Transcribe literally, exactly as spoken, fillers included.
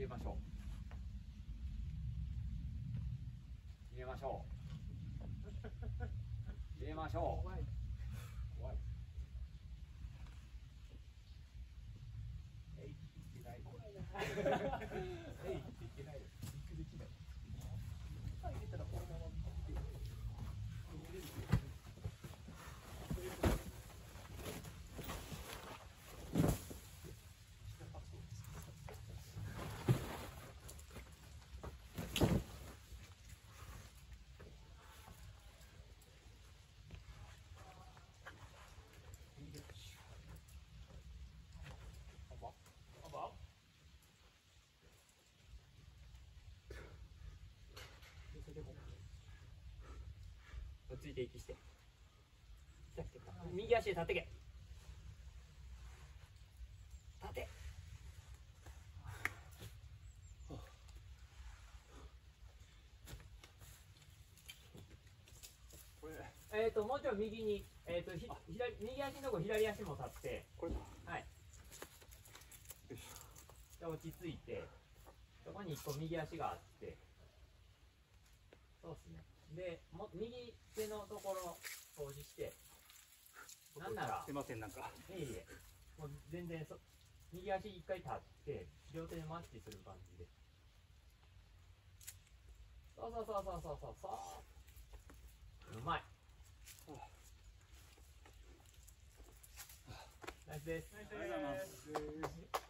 れましょう。入れましょう。入れましょう。怖い。怖い。えい、いけない。怖いな。えい、いけない。肉できない。入れたらこのまま。ついて息して。来た来た来た。右足で立ってけ。立て。これ。えっともうちょい右に、えっとひ左右足のとこ左足も立って。これだ。はい。よいしょ。で落ち着いて、そこに一個右足があって。そうですね。で、も右手のところ掃除して、なんなら、すいません、なんか。いえいえ、もう全然そ、右足一回立って、両手でマッチする感じで。そうそうそうそうそうそうそう。うまい。ナイスです。ありがとうございます。